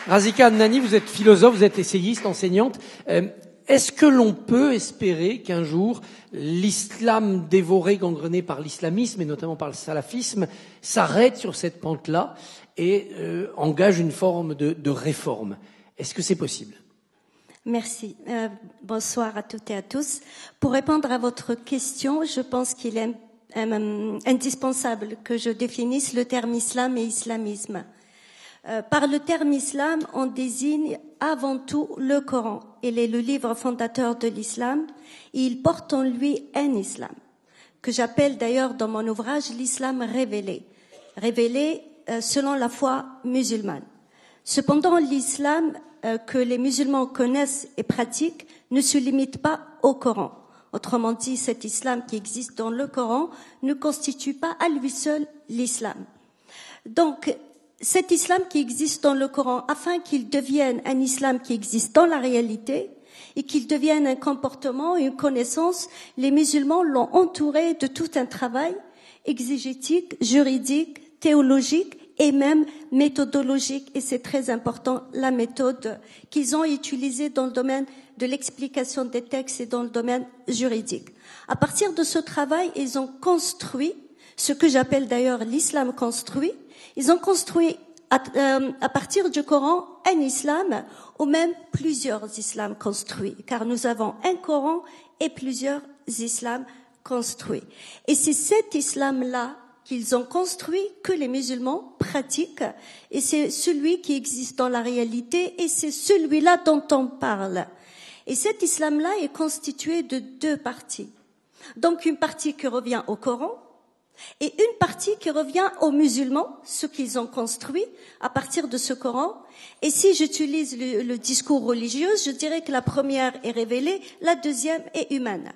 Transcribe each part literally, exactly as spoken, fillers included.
Razika Adnani, vous êtes philosophe, vous êtes essayiste, enseignante. Euh, est-ce que l'on peut espérer qu'un jour, l'islam dévoré, gangrené par l'islamisme, et notamment par le salafisme, s'arrête sur cette pente-là et euh, engage une forme de, de réforme? Est-ce que c'est possible? Merci. Euh, bonsoir à toutes et à tous. Pour répondre à votre question, je pense qu'il est euh, indispensable que je définisse le terme islam et islamisme. Euh, par le terme islam, on désigne avant tout le Coran. Il est le livre fondateur de l'islam et il porte en lui un islam, que j'appelle d'ailleurs dans mon ouvrage l'islam révélé, révélé euh, selon la foi musulmane. Cependant, l'islam euh, que les musulmans connaissent et pratiquent ne se limite pas au Coran. Autrement dit, cet islam qui existe dans le Coran ne constitue pas à lui seul l'islam. Donc, cet islam qui existe dans le Coran, afin qu'il devienne un islam qui existe dans la réalité et qu'il devienne un comportement, une connaissance, les musulmans l'ont entouré de tout un travail exégétique, juridique, théologique et même méthodologique. Et c'est très important, la méthode qu'ils ont utilisée dans le domaine de l'explication des textes et dans le domaine juridique. À partir de ce travail, ils ont construit ce que j'appelle d'ailleurs l'islam construit. Ils ont construit à, euh, à partir du Coran un islam ou même plusieurs islams construits, car nous avons un Coran et plusieurs islams construits. Et c'est cet islam-là qu'ils ont construit que les musulmans pratiquent, et c'est celui qui existe dans la réalité, et c'est celui-là dont on parle. Et cet islam-là est constitué de deux parties. Donc une partie qui revient au Coran, et une partie qui revient aux musulmans, ce qu'ils ont construit à partir de ce Coran. Et si j'utilise le, le discours religieux, je dirais que la première est révélée, la deuxième est humaine.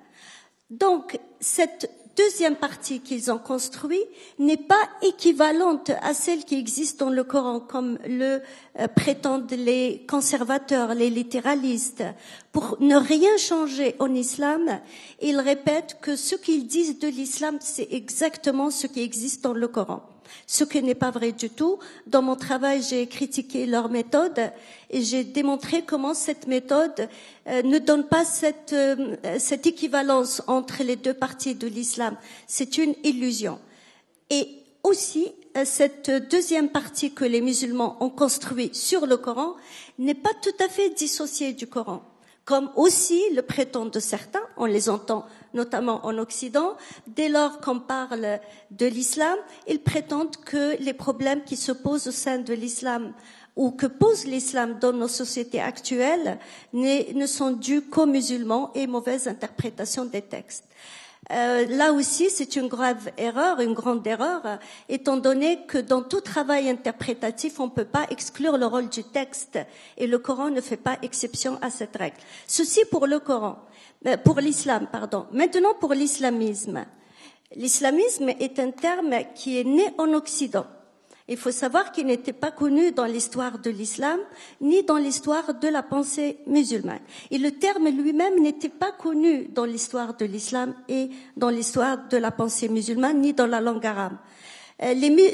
Donc, cette deuxième partie qu'ils ont construite n'est pas équivalente à celle qui existe dans le Coran, comme le euh, prétendent les conservateurs, les littéralistes. Pour ne rien changer en islam, ils répètent que ce qu'ils disent de l'islam, c'est exactement ce qui existe dans le Coran. Ce qui n'est pas vrai du tout. Dans mon travail, j'ai critiqué leur méthode et j'ai démontré comment cette méthode euh, ne donne pas cette, euh, cette équivalence entre les deux parties de l'islam. C'est une illusion. Et aussi, euh, cette deuxième partie que les musulmans ont construite sur le Coran n'est pas tout à fait dissociée du Coran. Comme aussi le prétendent certains, on les entend notamment en Occident, dès lors qu'on parle de l'islam, ils prétendent que les problèmes qui se posent au sein de l'islam ou que pose l'islam dans nos sociétés actuelles ne sont dus qu'aux musulmans et mauvaise interprétation des textes. Euh, là aussi, c'est une grave erreur, une grande erreur, étant donné que dans tout travail interprétatif, on ne peut pas exclure le rôle du texte et le Coran ne fait pas exception à cette règle. Ceci pour le Coran, pour l'islam, pardon. Maintenant, pour l'islamisme. L'islamisme est un terme qui est né en Occident. Il faut savoir qu'il n'était pas connu dans l'histoire de l'islam, ni dans l'histoire de la pensée musulmane. Et le terme lui-même n'était pas connu dans l'histoire de l'islam et dans l'histoire de la pensée musulmane, ni dans la langue arabe. Les,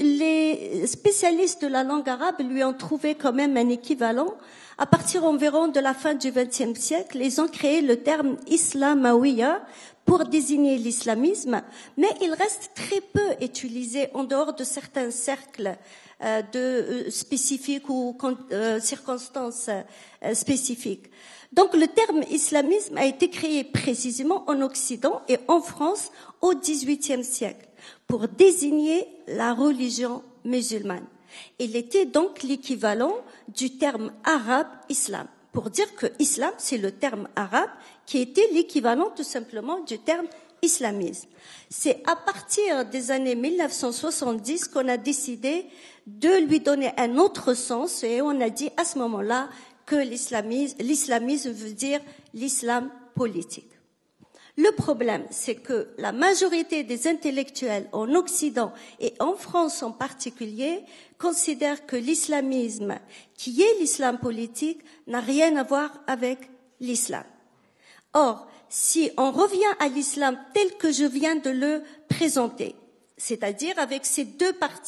les spécialistes de la langue arabe lui ont trouvé quand même un équivalent. À partir environ de la fin du vingtième siècle, ils ont créé le terme islamawiya pour désigner l'islamisme, mais il reste très peu utilisé en dehors de certains cercles euh, de, euh, spécifiques ou euh, circonstances euh, spécifiques. Donc le terme islamisme a été créé précisément en Occident et en France au dix-huitième siècle pour désigner la religion musulmane. Il était donc l'équivalent du terme arabe islam, pour dire que islam, c'est le terme arabe qui était l'équivalent tout simplement du terme islamisme. C'est à partir des années mille neuf cent soixante-dix qu'on a décidé de lui donner un autre sens et on a dit à ce moment-là que l'islamisme, l'islamisme veut dire l'islam politique. Le problème, c'est que la majorité des intellectuels en Occident et en France en particulier considèrent que l'islamisme, qui est l'islam politique, n'a rien à voir avec l'islam. Or, si on revient à l'islam tel que je viens de le présenter, c'est-à-dire avec ces deux parties,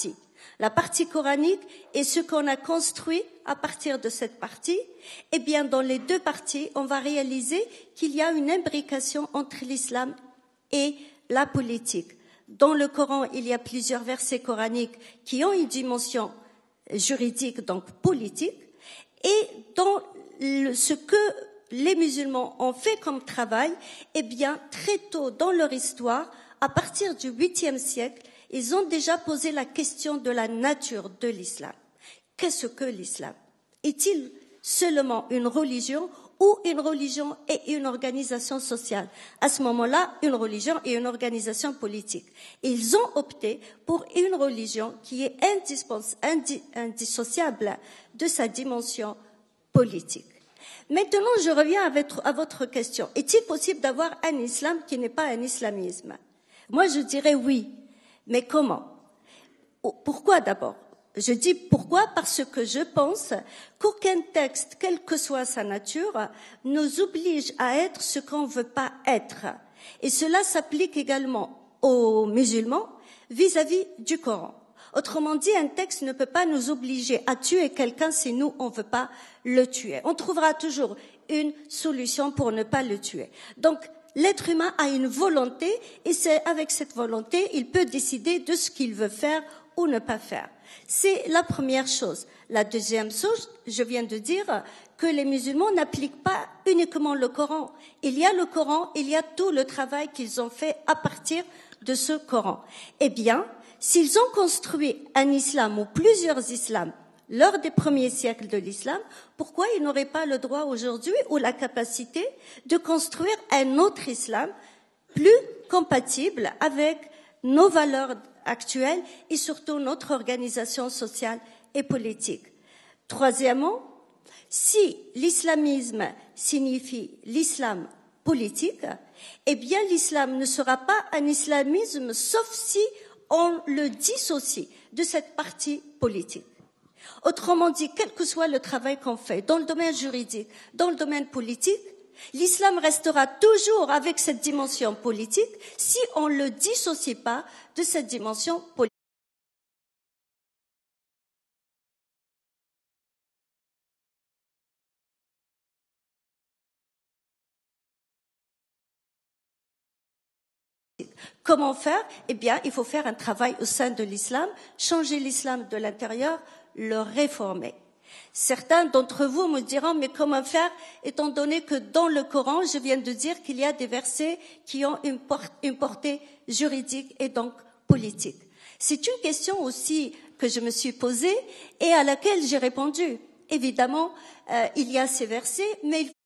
La partie coranique est ce qu'on a construit à partir de cette partie. Eh bien, dans les deux parties, on va réaliser qu'il y a une imbrication entre l'islam et la politique. Dans le Coran, il y a plusieurs versets coraniques qui ont une dimension juridique, donc politique. Et dans le, ce que les musulmans ont fait comme travail, eh bien, très tôt dans leur histoire, à partir du huitième siècle, ils ont déjà posé la question de la nature de l'islam. Qu'est-ce que l'islam? Est-il seulement une religion ou une religion et une organisation sociale? À ce moment-là, une religion et une organisation politique. Ils ont opté pour une religion qui est indissociable de sa dimension politique. Maintenant, je reviens à votre, à votre question. Est-il possible d'avoir un islam qui n'est pas un islamisme? Moi, je dirais oui. Mais comment? Pourquoi d'abord? Je dis pourquoi parce que je pense qu'aucun texte, quelle que soit sa nature, nous oblige à être ce qu'on ne veut pas être. Et cela s'applique également aux musulmans vis-à-vis du Coran. Autrement dit, un texte ne peut pas nous obliger à tuer quelqu'un si nous, on ne veut pas le tuer. On trouvera toujours une solution pour ne pas le tuer. Donc, l'être humain a une volonté et c'est avec cette volonté, il peut décider de ce qu'il veut faire ou ne pas faire. C'est la première chose. La deuxième chose, je viens de dire que les musulmans n'appliquent pas uniquement le Coran. Il y a le Coran, il y a tout le travail qu'ils ont fait à partir de ce Coran. Eh bien, s'ils ont construit un islam ou plusieurs islams lors des premiers siècles de l'islam, pourquoi ils n'auraient pas le droit aujourd'hui ou la capacité de construire un autre islam plus compatible avec nos valeurs actuelles et surtout notre organisation sociale et politique? Troisièmement, si l'islamisme signifie l'islam politique, eh bien l'islam ne sera pas un islamisme sauf si on le dissocie de cette partie politique. Autrement dit, quel que soit le travail qu'on fait dans le domaine juridique, dans le domaine politique, l'islam restera toujours avec cette dimension politique si on ne le dissocie pas de cette dimension politique. Comment faire? Eh bien, il faut faire un travail au sein de l'islam, changer l'islam de l'intérieur, le réformer. Certains d'entre vous me diront, mais comment faire, étant donné que dans le Coran, je viens de dire qu'il y a des versets qui ont une, por- une portée juridique et donc politique. C'est une question aussi que je me suis posée et à laquelle j'ai répondu. Évidemment, euh, il y a ces versets, mais il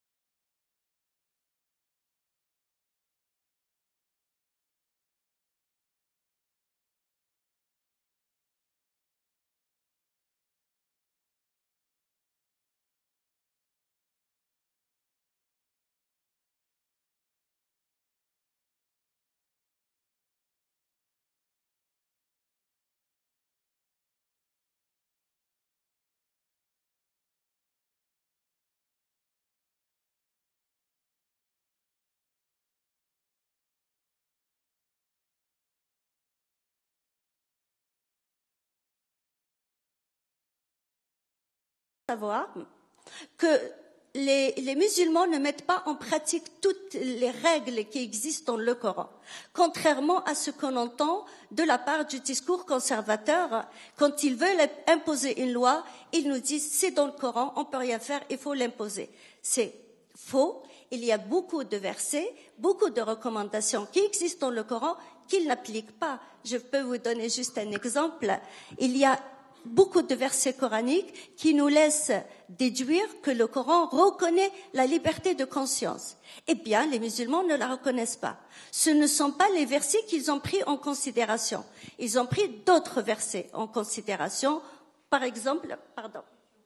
faut savoir que les, les musulmans ne mettent pas en pratique toutes les règles qui existent dans le Coran. Contrairement à ce qu'on entend de la part du discours conservateur, quand ils veulent imposer une loi, ils nous disent c'est dans le Coran, on peut rien faire, il faut l'imposer. C'est faux. Il y a beaucoup de versets, beaucoup de recommandations qui existent dans le Coran qu'ils n'appliquent pas. Je peux vous donner juste un exemple. Il y a beaucoup de versets coraniques qui nous laissent déduire que le Coran reconnaît la liberté de conscience. Eh bien, les musulmans ne la reconnaissent pas. Ce ne sont pas les versets qu'ils ont pris en considération. Ils ont pris d'autres versets en considération. Par exemple, pardon.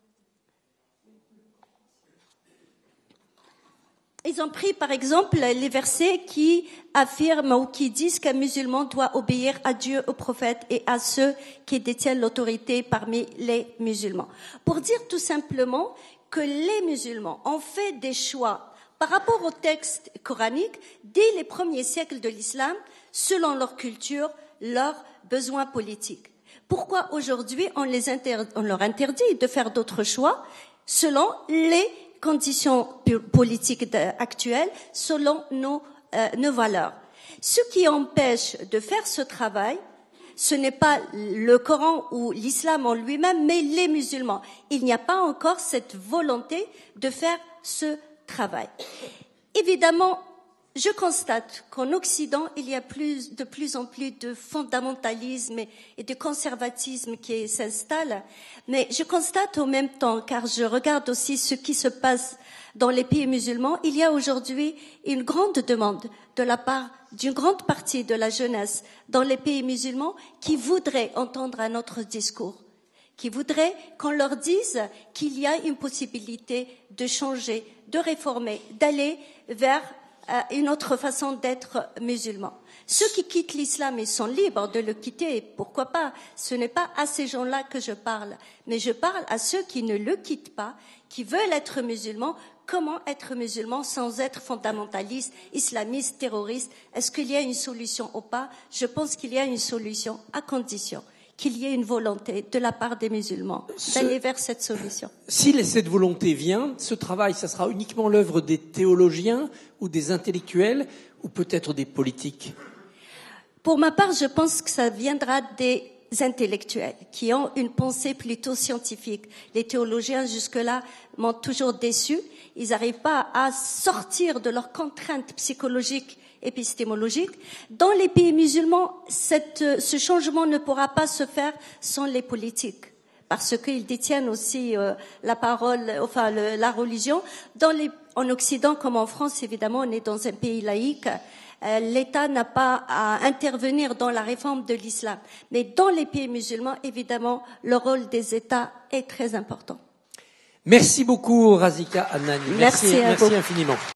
Ils ont pris, par exemple, les versets qui affirment ou qui disent qu'un musulman doit obéir à Dieu, aux prophètes et à ceux qui détiennent l'autorité parmi les musulmans. Pour dire tout simplement que les musulmans ont fait des choix par rapport aux textes coraniques dès les premiers siècles de l'islam, selon leur culture, leurs besoins politiques. Pourquoi aujourd'hui on, les inter... on leur interdit de faire d'autres choix selon les conditions politiques actuelles, selon nos, euh, nos valeurs? Ce qui empêche de faire ce travail, ce n'est pas le Coran ou l'islam en lui-même, mais les musulmans. Il n'y a pas encore cette volonté de faire ce travail. Évidemment, je constate qu'en Occident, il y a plus, de plus en plus de fondamentalisme et de conservatisme qui s'installe. Mais je constate en même temps, car je regarde aussi ce qui se passe dans les pays musulmans, il y a aujourd'hui une grande demande de la part d'une grande partie de la jeunesse dans les pays musulmans qui voudrait entendre un autre discours, qui voudrait qu'on leur dise qu'il y a une possibilité de changer, de réformer, d'aller vers euh, une autre façon d'être musulman. Ceux qui quittent l'islam, ils sont libres de le quitter, pourquoi pas? Ce n'est pas à ces gens-là que je parle, mais je parle à ceux qui ne le quittent pas, qui veulent être musulmans. Comment être musulman sans être fondamentaliste, islamiste, terroriste? Est-ce qu'il y a une solution ou pas? Je pense qu'il y a une solution à condition qu'il y ait une volonté de la part des musulmans d'aller vers cette solution. Si cette volonté vient, ce travail, ça sera uniquement l'œuvre des théologiens ou des intellectuels ou peut-être des politiques? Pour ma part, je pense que ça viendra des intellectuels qui ont une pensée plutôt scientifique. Les théologiens, jusque-là, m'ont toujours déçu. Ils n'arrivent pas à sortir de leurs contraintes psychologiques, épistémologiques. Dans les pays musulmans, cette, ce changement ne pourra pas se faire sans les politiques, parce qu'ils détiennent aussi euh, la parole, enfin le, la religion. Dans les, en Occident, comme en France, évidemment, on est dans un pays laïque. Euh, L'État n'a pas à intervenir dans la réforme de l'islam. Mais dans les pays musulmans, évidemment, le rôle des États est très important. Merci beaucoup, Razika Hanani. Merci, merci, à merci vous. infiniment.